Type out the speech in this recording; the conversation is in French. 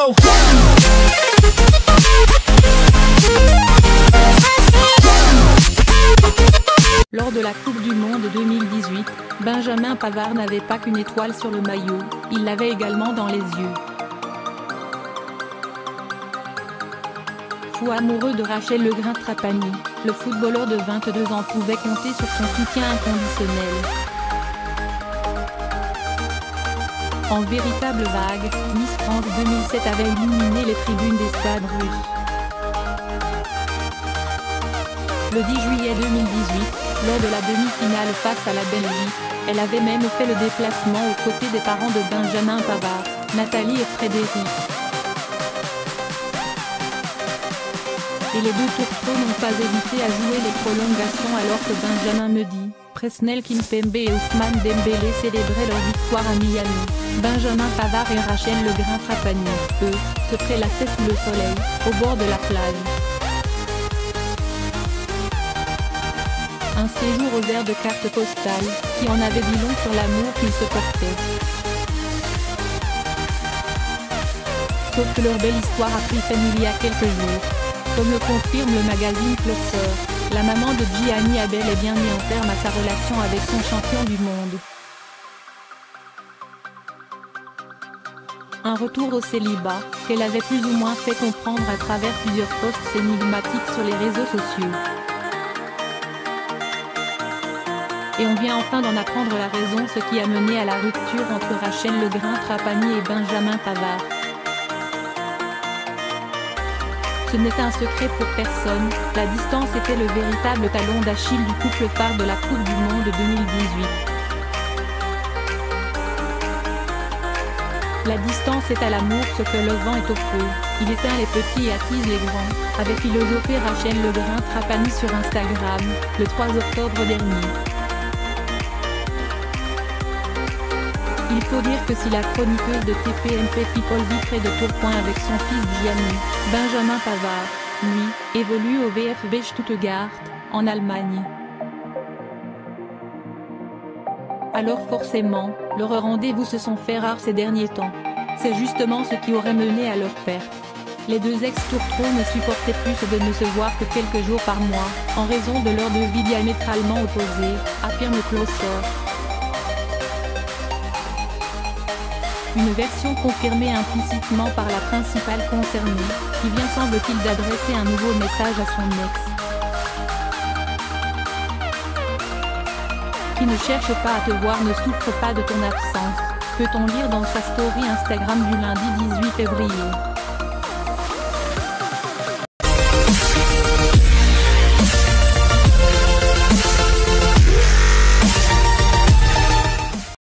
go. Lors de la Coupe du Monde 2018, Benjamin Pavard n'avait pas qu'une étoile sur le maillot, il l'avait également dans les yeux. Fou amoureux de Rachel Legrin-Trapani, le footballeur de 22 ans pouvait compter sur son soutien inconditionnel. En véritable vague, Miss France 2007 avait illuminé les tribunes des stades russes. Le 10 juillet 2018, lors de la demi-finale face à la Belgique, elle avait même fait le déplacement aux côtés des parents de Benjamin Pavard, Nathalie et Frédéric. Et les deux tourtereaux n'ont pas hésité à jouer les prolongations alors que Benjamin Mendy, Presnel Kimpembe et Ousmane Dembélé célébraient leur victoire à Miami. Benjamin Pavard et Rachel Legrin-Trapani, eux, se prélassaient sous le soleil, au bord de la plage. Un séjour au vert de cartes postales, qui en avait dit long sur l'amour qu'ils se portaient. Sauf que leur belle histoire a pris fin il y a quelques jours. Comme le confirme le magazine Cluster, la maman de Gianni a bel et bien mis un terme à sa relation avec son champion du monde. Un retour au célibat, qu'elle avait plus ou moins fait comprendre à travers plusieurs posts énigmatiques sur les réseaux sociaux. Et on vient enfin d'en apprendre la raison, ce qui a mené à la rupture entre Rachel Legrin-Trapani et Benjamin Pavard. Ce n'était un secret pour personne, la distance était le véritable talon d'Achille du couple phare de la Coupe du Monde 2018. La distance est à l'amour ce que le vent est au feu, il éteint les petits et attise les grands, avait philosophé Rachel Legrin-Trapani sur Instagram, le 3 octobre dernier. Il faut dire que si la chroniqueuse de TPMP People vit près de Tourcoing avec son fils Gianni, Benjamin Pavard, lui, évolue au VfB Stuttgart, en Allemagne. Alors forcément, leurs rendez-vous se sont fait rares ces derniers temps. C'est justement ce qui aurait mené à leur perte. Les deux ex-tourtereaux ne supportaient plus de ne se voir que quelques jours par mois, en raison de leurs deux vies diamétralement opposées, affirme Closer. Une version confirmée implicitement par la principale concernée, qui vient semble-t-il d'adresser un nouveau message à son ex. Qui ne cherche pas à te voir ne souffre pas de ton absence, peut-on lire dans sa story Instagram du lundi 18 février.